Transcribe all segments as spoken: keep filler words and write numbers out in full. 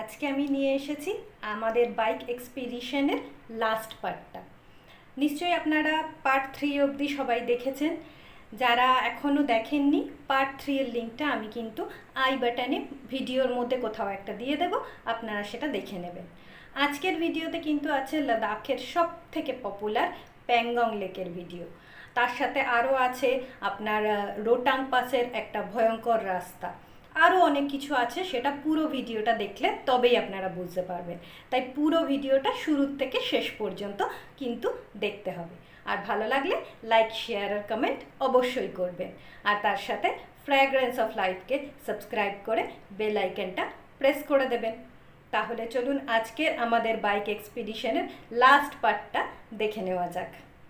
আজকে আমি নিয়ে এসেছি আমাদের বাইক এক্সপিডিশনের লাস্ট পার্টটা। নিশ্চয়ই আপনারা পার্ট থ্রি অবধি সবাই দেখেছেন। যারা এখনও দেখেননি, পার্ট থ্রি এর লিঙ্কটা আমি কিন্তু আই বাটনে ভিডিওর মধ্যে কোথাও একটা দিয়ে দেব, আপনারা সেটা দেখে নেবেন। আজকের ভিডিওতে কিন্তু আছে লাদাখের সব থেকে পপুলার প্যাংগং লেকের ভিডিও। তার সাথে আরও আছে আপনার রোটাং পাসের একটা ভয়ঙ্কর রাস্তা, আরও অনেক কিছু আছে। সেটা পুরো ভিডিওটা দেখলে তবেই আপনারা বুঝতে পারবেন। তাই পুরো ভিডিওটা শুরু থেকে শেষ পর্যন্ত কিন্তু দেখতে হবে। আর ভালো লাগলে লাইক, শেয়ার আর কমেন্ট অবশ্যই করবেন। আর তার সাথে ফ্র্যাগ্রেন্স অফ লাইফকে সাবস্ক্রাইব করে বেল আইকনটা প্রেস করে দেবেন। তাহলে চলুন আজকের আমাদের বাইক এক্সপিডিশনের লাস্ট পার্টটা দেখে নেওয়া যাক।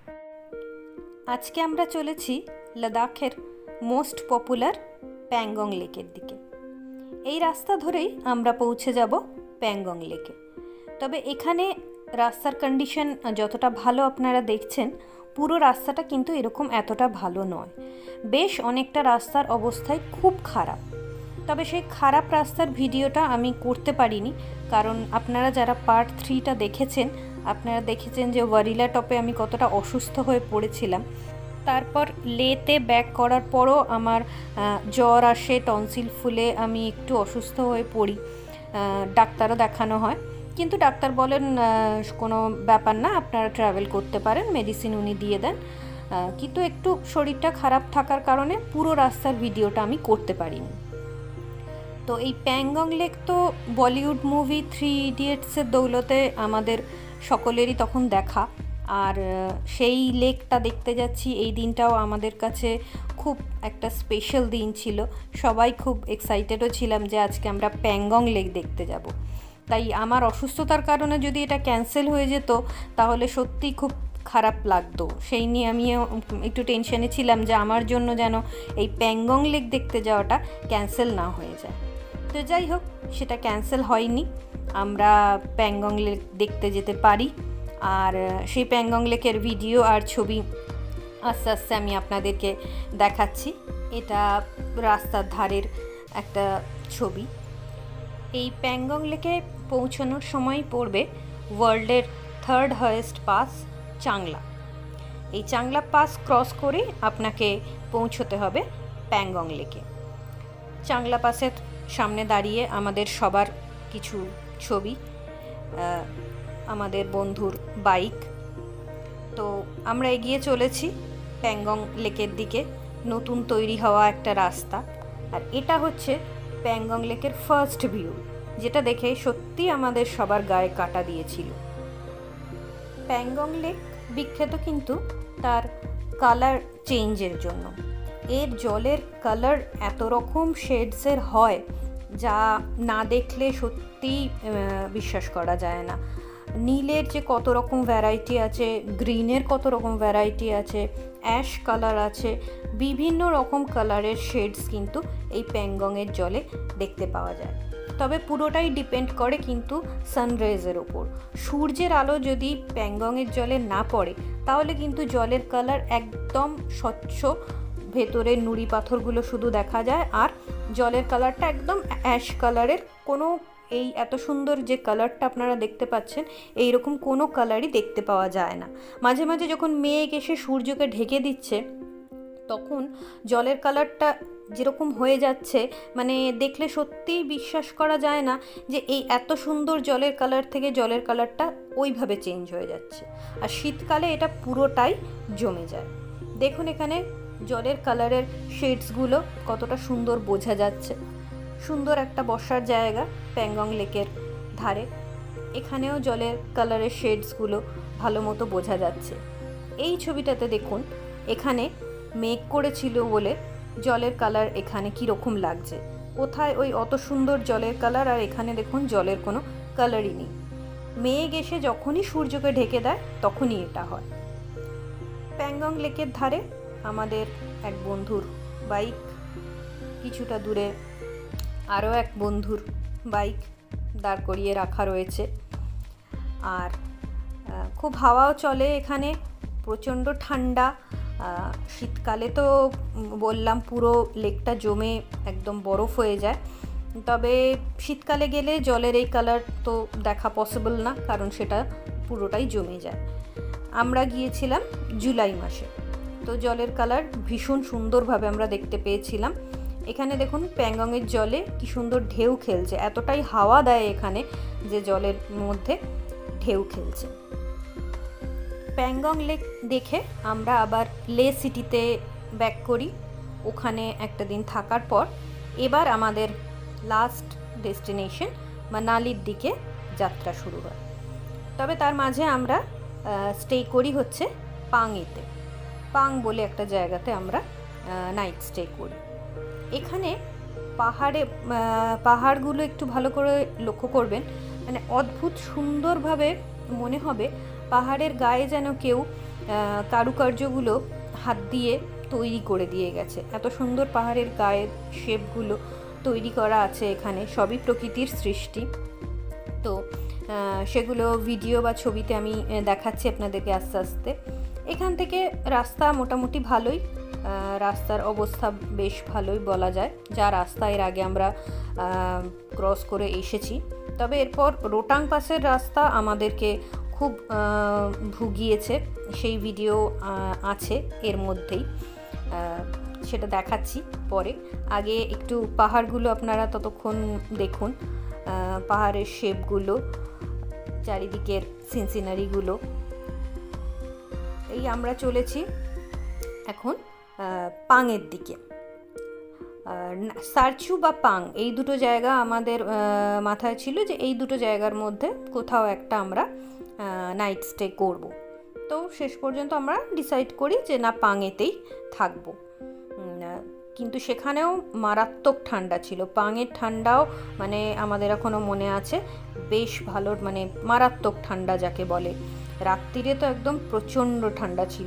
আজকে আমরা চলেছি লাদাখের মোস্ট পপুলার প্যাংগং লেকের দিকে। এই রাস্তা ধরেই আমরা পৌঁছে যাব প্যাংগং লেকে। তবে এখানে রাস্তার কন্ডিশন যতটা ভালো আপনারা দেখছেন, পুরো রাস্তাটা কিন্তু এরকম এতটা ভালো নয়। বেশ অনেকটা রাস্তার অবস্থায় খুব খারাপ। তবে সেই খারাপ রাস্তার ভিডিওটা আমি করতে পারিনি, কারণ আপনারা যারা পার্ট থ্রিটা দেখেছেন, আপনারা দেখেছেন যে ওয়ারিলা টপে আমি কতটা অসুস্থ হয়ে পড়েছিলাম। তারপর লেতে ব্যাক করার পরও আমার জ্বর আসে, টনসিল ফুলে আমি একটু অসুস্থ হয়ে পড়ি। ডাক্তারও দেখানো হয়, কিন্তু ডাক্তার বলেন কোনো ব্যাপার না, আপনারা ট্রাভেল করতে পারেন, মেডিসিন উনি দিয়ে দেন। কিন্তু একটু শরীরটা খারাপ থাকার কারণে পুরো রাস্তার ভিডিওটা আমি করতে পারিনি। তো এই প্যাংগং লেক তো বলিউড মুভি থ্রি ইডিয়টসের দৌলতে আমাদের সকলেরই তখন দেখা। আর সেই লেকটা দেখতে যাচ্ছি, এই দিনটাও আমাদের কাছে খুব একটা স্পেশাল দিন ছিল। সবাই খুব এক্সাইটেডও ছিলাম যে আজকে আমরা প্যাংগং লেক দেখতে যাব। তাই আমার অসুস্থতার কারণে যদি এটা ক্যান্সেল হয়ে যেত তাহলে সত্যি খুব খারাপ লাগতো। সেই নিয়ে আমিও একটু টেনশনে ছিলাম যে আমার জন্য যেন এই প্যাংগং লেক দেখতে যাওয়াটা ক্যান্সেল না হয়ে যায়। তো যাই হোক, সেটা ক্যান্সেল হয়নি, আমরা প্যাংগং লেক দেখতে যেতে পারি। আর সেই প্যাংগং লেকের ভিডিও আর ছবি আস্তে আস্তে আমি আপনাদেরকে দেখাচ্ছি। এটা রাস্তার ধারের একটা ছবি। এই প্যাংগং লেকে পৌঁছানোর সময় পড়বে ওয়ার্ল্ডের থার্ড হাইয়েস্ট পাস চাংলা। এই চাংলা পাস ক্রস করে আপনাকে পৌঁছতে হবে প্যাংগং লেকে। চাংলা পাসের সামনে দাঁড়িয়ে আমাদের সবার কিছু ছবি, আমাদের বন্ধুর বাইক। তো আমরা এগিয়ে চলেছি প্যাংগং লেকের দিকে, নতুন তৈরি হওয়া একটা রাস্তা। আর এটা হচ্ছে প্যাংগং লেকের ফার্স্ট ভিউ, যেটা দেখে সত্যি আমাদের সবার গায়ে কাটা দিয়েছিল। প্যাংগং লেক বিখ্যাত কিন্তু তার কালার চেঞ্জের জন্য। এর জলের কালার এত রকম শেডসের হয় যা না দেখলে সত্যি বিশ্বাস করা যায় না। নীলের যে কত রকম ভ্যারাইটি আছে, গ্রিনের কত রকম ভ্যারাইটি আছে, অ্যাশ কালার আছে, বিভিন্ন রকম কালারের শেডস কিন্তু এই প্যাংগংয়ের জলে দেখতে পাওয়া যায়। তবে পুরোটাই ডিপেন্ড করে কিন্তু সানরাইজের ওপর। সূর্যের আলো যদি প্যাংগংয়ের জলে না পড়ে তাহলে কিন্তু জলের কালার একদম স্বচ্ছ, ভেতরের নুড়ি পাথরগুলো শুধু দেখা যায়। আর জলের কালারটা একদম অ্যাশ কালারের, কোনো এই এত সুন্দর যে কালারটা আপনারা দেখতে পাচ্ছেন এই রকম কোনো কালারই দেখতে পাওয়া যায় না। মাঝে মাঝে যখন মেঘ এসে সূর্যকে ঢেকে দিচ্ছে তখন জলের কালারটা যেরকম হয়ে যাচ্ছে, মানে দেখলে সত্যিই বিশ্বাস করা যায় না যে এই এত সুন্দর জলের কালার থেকে জলের কালারটা ওইভাবে চেঞ্জ হয়ে যাচ্ছে। আর শীতকালে এটা পুরোটাই জমে যায়। দেখুন এখানে জলের কালারের শেডসগুলো কতটা সুন্দর বোঝা যাচ্ছে। সুন্দর একটা বসার জায়গা প্যাংগং লেকের ধারে। এখানেও জলের কালারের শেডসগুলো ভালো মতো বোঝা যাচ্ছে। এই ছবিটাতে দেখুন, এখানে মেঘ করেছিল বলে জলের কালার এখানে কীরকম লাগছে। কোথায় ওই অত সুন্দর জলের কালার, আর এখানে দেখুন জলের কোনো কালারই নেই। মেঘ এসে যখনই সূর্যকে ঢেকে দেয় তখনই এটা হয়। প্যাংগং লেকের ধারে আমাদের এক বন্ধুর বাইক, কিছুটা দূরে আরও এক বন্ধুর বাইক দাঁড় করিয়ে রাখা রয়েছে। আর খুব হাওয়াও চলে এখানে, প্রচণ্ড ঠান্ডা। শীতকালে তো বললাম পুরো লেকটা জমে একদম বরফ হয়ে যায়, তবে শীতকালে গেলে জলের এই কালার তো দেখা পসিবল না, কারণ সেটা পুরোটাই জমে যায়। আমরা গিয়েছিলাম জুলাই মাসে, তো জলের কালার ভীষণ সুন্দরভাবে আমরা দেখতে পেয়েছিলাম। এখানে দেখুন প্যাংগংয়ের জলে কি সুন্দর ঢেউ খেলছে, এতটাই হাওয়া দেয় এখানে যে জলের মধ্যে ঢেউ খেলছে। প্যাংগং লেক দেখে আমরা আবার লে সিটিতে ব্যাক করি। ওখানে একটা দিন থাকার পর এবার আমাদের লাস্ট ডেস্টিনেশন মানালির দিকে যাত্রা শুরু হয়। তবে তার মাঝে আমরা স্টে করি হচ্ছে পাংয়েতে। পাং বলে একটা জায়গাতে আমরা নাইট স্টে করি। এখানে পাহাড়ে পাহাড়গুলো একটু ভালো করে লক্ষ্য করবেন, মানে অদ্ভুত সুন্দরভাবে মনে হবে পাহাড়ের গায়ে যেন কেউ কারুকার্যগুলো হাত দিয়ে তৈরি করে দিয়ে গেছে। এত সুন্দর পাহাড়ের গায়ের শেপগুলো তৈরি করা আছে এখানে, সবই প্রকৃতির সৃষ্টি। তো সেগুলো ভিডিও বা ছবিতে আমি দেখাচ্ছি আপনাদেরকে আস্তে আস্তে। এখান থেকে রাস্তা মোটামুটি ভালোই, রাস্তার অবস্থা বেশ ভালোই বলা যায়, যা রাস্তা এর আগে আমরা ক্রস করে এসেছি। তবে এরপর রোটাং পাসের রাস্তা আমাদেরকে খুব ভুগিয়েছে, সেই ভিডিও আছে এর মধ্যেই, সেটা দেখাচ্ছি পরে। আগে একটু পাহাড়গুলো আপনারা ততক্ষণ দেখুন, পাহাড়ের শেপগুলো, চারিদিকের সিনসিনারিগুলো। এই আমরা চলেছি এখন পাংয়ের দিকে। সারচু বা পাং এই দুটো জায়গা আমাদের মাথায় ছিল যে এই দুটো জায়গার মধ্যে কোথাও একটা আমরা নাইট স্টে করব। তো শেষ পর্যন্ত আমরা ডিসাইড করি যে না, পাংয়েতেই থাকবো। কিন্তু সেখানেও মারাত্মক ঠান্ডা ছিল। পাংয়ের ঠান্ডাও মানে আমাদের এখনও মনে আছে, বেশ ভালো, মানে মারাত্মক ঠান্ডা যাকে বলে। রাত্রিরে তো একদম প্রচণ্ড ঠান্ডা ছিল।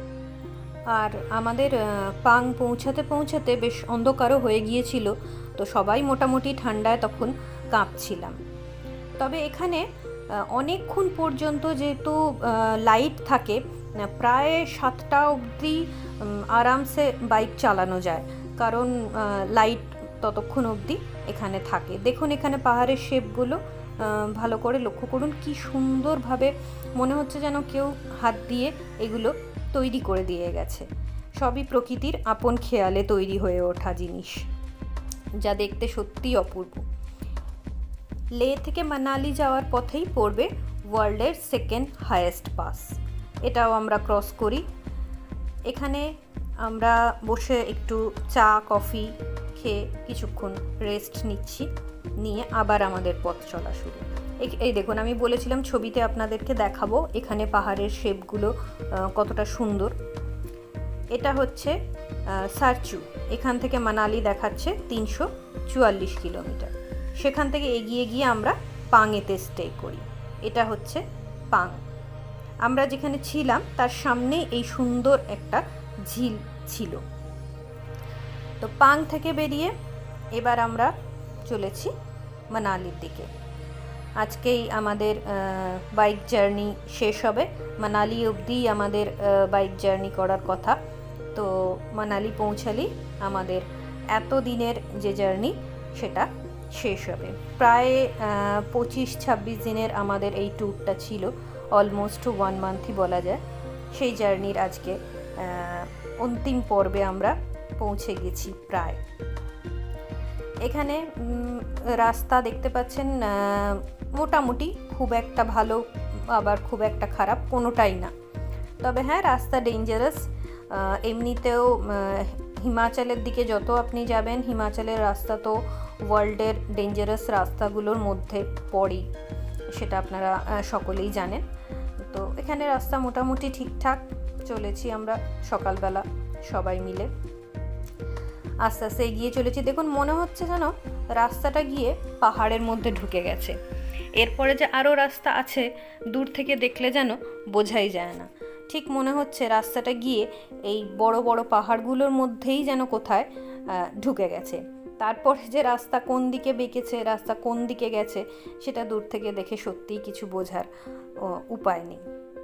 আর আমাদের পাং পৌঁছাতে পৌঁছাতে বেশ অন্ধকারও হয়ে গিয়েছিল, তো সবাই মোটামুটি ঠান্ডায় তখন কাঁপছিলাম। তবে এখানে অনেকক্ষণ পর্যন্ত যেহেতু লাইট থাকে, প্রায় সাতটা অবধি আরামসে বাইক চালানো যায়, কারণ লাইট ততক্ষণ অবধি এখানে থাকে। দেখুন এখানে পাহাড়ের শেপগুলো ভালো করে লক্ষ্য করুন, কি সুন্দরভাবে মনে হচ্ছে যেন কেউ হাত দিয়ে এগুলো তৈরি করে দিয়ে গেছে। সবই প্রকৃতির আপন খেয়ালে তৈরি হয়ে ওঠা জিনিস, যা দেখতে সত্যিই অপূর্ব। লে থেকে মানালি যাওয়ার পথেই পড়বে ওয়ার্ল্ডের সেকেন্ড হাইয়েস্ট পাস, এটাও আমরা ক্রস করি। এখানে আমরা বসে একটু চা কফি খেয়ে কিছুক্ষণ রেস্ট নিচ্ছি, নিয়ে আবার আমাদের পথ চলা শুরু। এই দেখুন, আমি বলেছিলাম ছবিতে আপনাদেরকে দেখাবো এখানে পাহাড়ের শেপগুলো কতটা সুন্দর। এটা হচ্ছে সারচু, এখান থেকে মানালি দেখাচ্ছে তিনশো চুয়াল্লিশ কিলোমিটার। সেখান থেকে এগিয়ে গিয়ে আমরা পাংয়েতে স্টে করি। এটা হচ্ছে পাং। আমরা যেখানে ছিলাম তার সামনে এই সুন্দর একটা ঝিল ছিল। তো পাং থেকে বেরিয়ে এবার আমরা চলেছি মানালির দিকে। আজকেই আমাদের বাইক জার্নি শেষ হবে। মানালি অবধি আমাদের বাইক জার্নি করার কথা, তো মানালি পৌঁছালেই আমাদের এত দিনের যে জার্নি সেটা শেষ হবে। প্রায় পঁচিশ ছাব্বিশ দিনের আমাদের এই ট্যুরটা ছিল, অলমোস্ট ওয়ান মান্থই বলা যায়। সেই জার্নির আজকে অন্তিম পর্বে আমরা পৌঁছে গেছি প্রায়। এখানে রাস্তা দেখতে পাচ্ছেন মোটামুটি, খুব একটা ভালো আবার খুব একটা খারাপ কোনোটাই না। তবে হ্যাঁ, রাস্তা ডেঞ্জারাস। এমনিতেও হিমাচলের দিকে যত আপনি যাবেন, হিমাচলের রাস্তা তো ওয়ার্ল্ডের ডেঞ্জারাস রাস্তাগুলোর মধ্যে পড়েই, সেটা আপনারা সকলেই জানেন। তো এখানে রাস্তা মোটামুটি ঠিকঠাক। চলেছি আমরা সকালবেলা সবাই মিলে, আস্তে আস্তে এগিয়ে চলেছি। দেখুন মনে হচ্ছে যেন রাস্তাটা গিয়ে পাহাড়ের মধ্যে ঢুকে গেছে। এরপরে যে আরও রাস্তা আছে দূর থেকে দেখলে যেন বোঝাই যায় না, ঠিক মনে হচ্ছে রাস্তাটা গিয়ে এই বড় বড় পাহাড়গুলোর মধ্যেই যেন কোথায় ঢুকে গেছে। তারপরে যে রাস্তা কোন দিকে বেঁকেছে, রাস্তা কোন দিকে গেছে, সেটা দূর থেকে দেখে সত্যিই কিছু বোঝার উপায় নেই।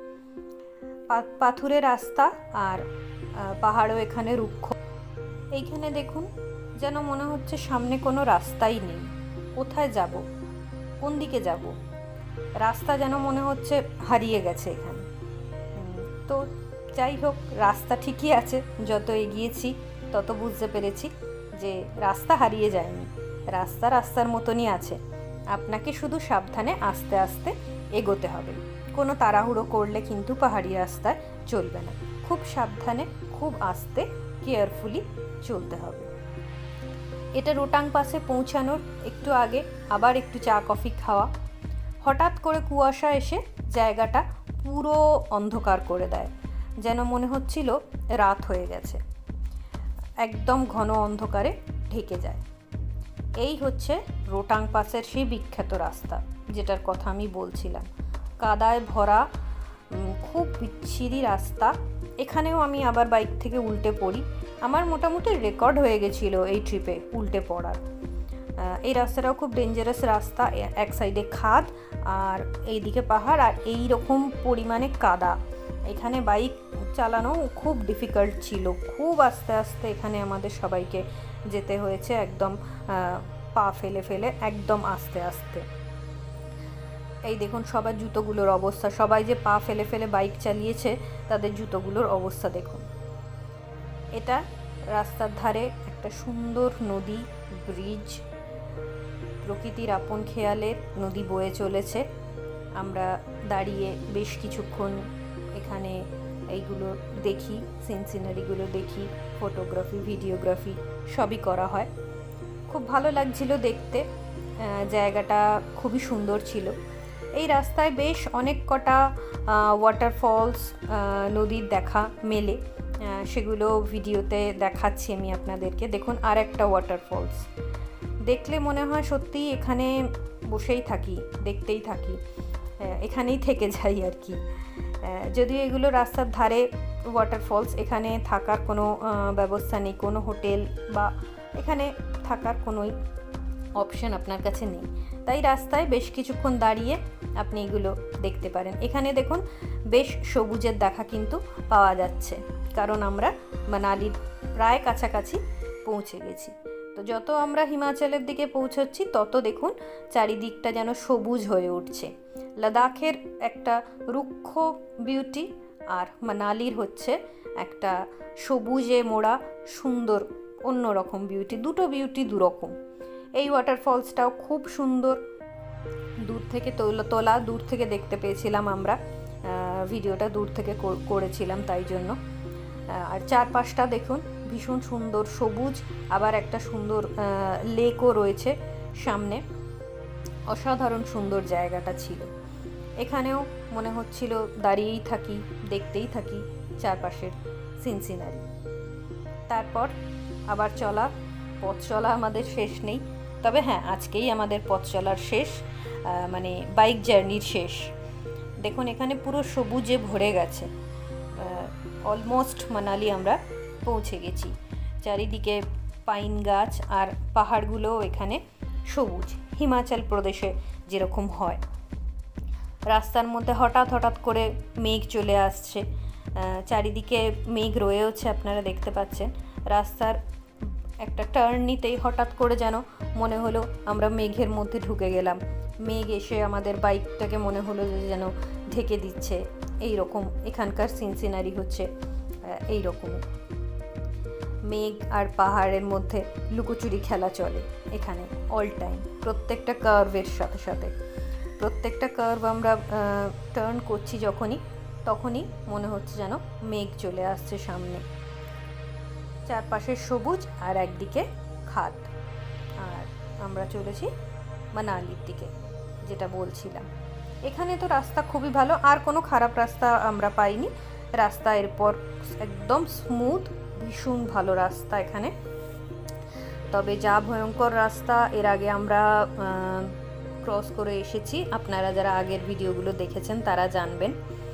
পাথুরে রাস্তা আর পাহাড়ও এখানে রুক্ষ। এইখানে দেখুন যেন মনে হচ্ছে সামনে কোনো রাস্তাই নেই। কোথায় যাব, কোন দিকে যাব, রাস্তা যেন মনে হচ্ছে হারিয়ে গেছে এখানে। তো যাই হোক, রাস্তা ঠিকই আছে, যত এগিয়েছি তত বুঝতে পেরেছি যে রাস্তা হারিয়ে যায়নি, রাস্তা রাস্তার মতনই আছে। আপনাকে শুধু সাবধানে আস্তে আস্তে এগোতে হবে, কোনো তাড়াহুড়ো করলে কিন্তু পাহাড়ি রাস্তায় চলবে না, খুব সাবধানে খুব আস্তে কেয়ারফুলি চলতে হবে। এটা রোটাং পাসে পৌঁছানোর একটু আগে আবার একটু চা কফি খাওয়া, হঠাৎ করে কুয়াশা এসে জায়গাটা পুরো অন্ধকার করে দেয়, যেন মনে হচ্ছিল রাত হয়ে গেছে, একদম ঘন অন্ধকারে ঢেকে যায়। এই হচ্ছে রোটাং পাসের সেই বিখ্যাত রাস্তা যেটার কথা আমি বলছিলাম, কাদায় ভরা, খুব বিচ্ছিরি রাস্তা। এখানেও আমি আবার বাইক থেকে উল্টে পড়ি, আমার মোটামুটি রেকর্ড হয়ে গেছিলো এই ট্রিপে উল্টে পড়ার। এই রাস্তাটাও খুব ডেঞ্জারাস রাস্তা, এক সাইডে খাদ আর এইদিকে পাহাড়, আর এই রকম পরিমাণে কাদা, এখানে বাইক চালানো খুব ডিফিকাল্ট ছিল, খুব আস্তে আস্তে এখানে আমাদের সবাইকে যেতে হয়েছে, একদম পা ফেলে ফেলে একদম আস্তে আস্তে। এই দেখুন সবার জুতোগুলোর অবস্থা, সবাই যে পা ফেলে ফেলে বাইক চালিয়েছে তাদের জুতোগুলোর অবস্থা দেখুন। এটা রাস্তার ধারে একটা সুন্দর নদী, ব্রিজ, প্রকৃতির আপন খেয়ালের নদী বয়ে চলেছে। আমরা দাঁড়িয়ে বেশ কিছুক্ষণ এখানে এইগুলো দেখি, সিন সিনারিগুলো দেখি, ফটোগ্রাফি ভিডিওগ্রাফি সবই করা হয়। খুব ভালো লাগছিল দেখতে, জায়গাটা খুবই সুন্দর ছিল। এই রাস্তায় বেশ অনেক কটা ওয়াটারফলস, নদীর দেখা মেলে, সেগুলো ভিডিওতে দেখাচ্ছি আমি আপনাদেরকে। দেখুন আর একটা ওয়াটারফলস, দেখলে মনে হয় সত্যি এখানে বসেই থাকি, দেখতেই থাকি, এখানেই থেকে যাই আর কি। যদিও এগুলো রাস্তার ধারে ওয়াটারফলস, এখানে থাকার কোনো ব্যবস্থা নেই, কোনো হোটেল বা এখানে থাকার কোনোই অপশন আপনার কাছে নেই, তাই রাস্তায় বেশ কিছুক্ষণ দাঁড়িয়ে আপনি এগুলো দেখতে পারেন। এখানে দেখুন বেশ সবুজের দেখা কিন্তু পাওয়া যাচ্ছে, কারণ আমরা মানালির প্রায় কাছাকাছি পৌঁছে গেছি। তো যত আমরা হিমাচলের দিকে পৌঁছচ্ছি তত দেখুন চারিদিকটা যেন সবুজ হয়ে উঠছে। লাদাখের একটা রুক্ষ বিউটি আর মানালির হচ্ছে একটা সবুজে মোড়া সুন্দর অন্যরকম বিউটি, দুটো বিউটি দুরকম। এই ওয়াটারফলসটাও খুব সুন্দর, দূর থেকে তোলা তোলা দূর থেকে দেখতে পেয়েছিলাম আমরা, ভিডিওটা দূর থেকে করেছিলাম তাই জন্য। আর চারপাশটা দেখুন ভীষণ সুন্দর সবুজ, আবার একটা সুন্দর লেকও রয়েছে সামনে, অসাধারণ সুন্দর জায়গাটা ছিল। এখানেও মনে হচ্ছিল দাঁড়িয়েই থাকি, দেখতেই থাকি চারপাশের সিন সিনারি। তারপর আবার চলা, পথ চলা আমাদের শেষ নেই, তবে হ্যাঁ আজকেই আমাদের পথ চলার শেষ, মানে বাইক জার্নির শেষ। দেখুন এখানে পুরো সবুজে ভরে গেছে, অলমোস্ট মানালি আমরা পৌঁছে গেছি। চারিদিকে পাইন গাছ আর পাহাড়গুলোও এখানে সবুজ, হিমাচল প্রদেশে যেরকম হয়। রাস্তার মধ্যে হঠাৎ হঠাৎ করে মেঘ চলে আসছে, চারিদিকে মেঘ রয়েছে আপনারা দেখতে পাচ্ছেন। রাস্তার একটা টার্ন নিতেই হঠাৎ করে যেন মনে হলো আমরা মেঘের মধ্যে ঢুকে গেলাম, মেঘ এসে আমাদের বাইকটাকে মনে হলো যে যেন ঢেকে দিচ্ছে। এই রকম এখানকার সিন সিনারি হচ্ছে এই রকম, মেঘ আর পাহাড়ের মধ্যে লুকোচুরি খেলা চলে এখানে অল টাইম, প্রত্যেকটা কার্ভের সাথে সাথে। প্রত্যেকটা কার্ভ আমরা টার্ন করছি যখনই, তখনই মনে হচ্ছে যেন মেঘ চলে আসছে সামনে। চারপাশে সবুজ আর একদিকে খাদ, আর আমরা চলেছি মানালির দিকে, যেটা বলছিলাম। এখানে তো রাস্তা খুবই ভালো, আর কোনো খারাপ রাস্তা আমরা পাইনি। রাস্তা এরপর একদম স্মুথ, ভীষণ ভালো রাস্তা এখানে। তবে যা ভয়ঙ্কর রাস্তা এর আগে আমরা ক্রস করে এসেছি, আপনারা যারা আগের ভিডিওগুলো দেখেছেন তারা জানবেন।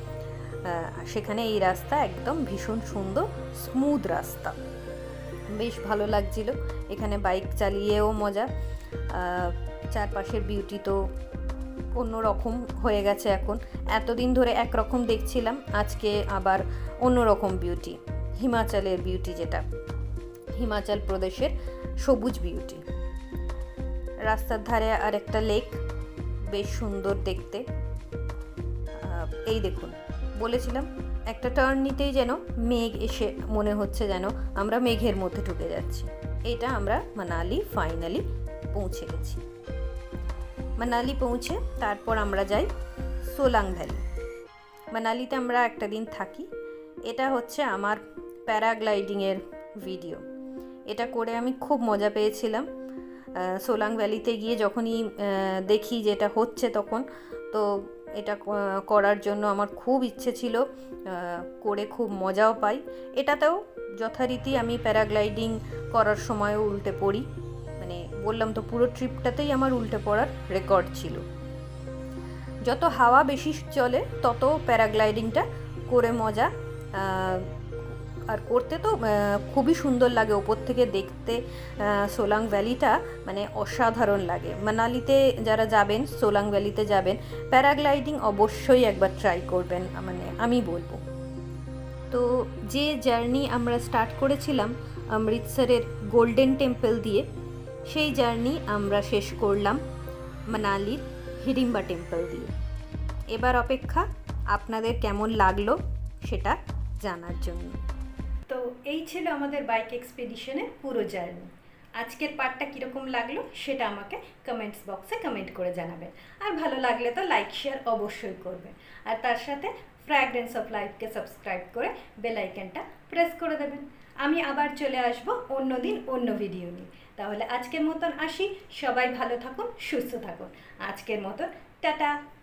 সেখানে এই রাস্তা একদম ভীষণ সুন্দর স্মুথ রাস্তা, বেশ ভালো লাগছিল এখানে বাইক চালিয়েও মজা। চারপাশের বিউটি তো অন্যরকম হয়ে গেছে এখন, এতদিন ধরে একরকম দেখছিলাম, আজকে আবার অন্যরকম বিউটি, হিমাচলের বিউটি, যেটা হিমাচল প্রদেশের সবুজ বিউটি। রাস্তার ধারে আর একটা লেক, বেশ সুন্দর দেখতে। এই দেখুন, বলেছিলাম একটা টার্ন নিতেই যেন মেঘ এসে মনে হচ্ছে যেন আমরা মেঘের মধ্যে ঢুকে যাচ্ছি। এটা আমরা মানালি ফাইনালি পৌঁছে গেছি। মানালি পৌঁছে তারপর আমরা যাই সোলাং ভ্যালি। মানালিতে আমরা একটা দিন থাকি। এটা হচ্ছে আমার প্যারাগ্লাইডিংয়ের ভিডিও। এটা করে আমি খুব মজা পেয়েছিলাম। সোলাং ভ্যালিতে গিয়ে যখনই দেখি যেটা হচ্ছে তখন তো এটা করার জন্য আমার খুব ইচ্ছে ছিল, করে খুব মজাও পাই। এটাতেও যথারীতি আমি প্যারাগ্লাইডিং করার সময়ও উল্টে পড়ি, মানে বললাম তো পুরো ট্রিপটাতেই আমার উল্টে পড়ার রেকর্ড ছিল। যত হাওয়া বেশি চলে তত প্যারাগ্লাইডিংটা করে মজা, আর করতে তো খুবই সুন্দর লাগে। ওপর থেকে দেখতে সোলাং ভ্যালিটা মানে অসাধারণ লাগে। মানালিতে যারা যাবেন, সোলাং ভ্যালিতে যাবেন, প্যারাগ্লাইডিং অবশ্যই একবার ট্রাই করবেন, মানে আমি বলবো। তো যে জার্নি আমরা স্টার্ট করেছিলাম অমৃতসরের গোল্ডেন টেম্পল দিয়ে, সেই জার্নি আমরা শেষ করলাম মানালির হিড়িম্বা টেম্পল দিয়ে। এবার অপেক্ষা আপনাদের কেমন লাগলো সেটা জানার জন্য। তো এই ছিল আমাদের বাইক এক্সপেডিশনের পুরো জার্নি। আজকের পার্টটা কীরকম লাগলো সেটা আমাকে কমেন্টস বক্সে কমেন্ট করে জানাবেন। আর ভালো লাগলে তো লাইক শেয়ার অবশ্যই করবেন, আর তার সাথে ফ্র্যাগ্রেন্স অফ লাইফকে সাবস্ক্রাইব করে বেল আইকনটা প্রেস করে দেবেন। আমি আবার চলে আসব অন্য দিন অন্য ভিডিও নিয়ে। তাহলে আজকের মতন আসি। সবাই ভালো থাকুন, সুস্থ থাকুন। আজকের মতন টাটা।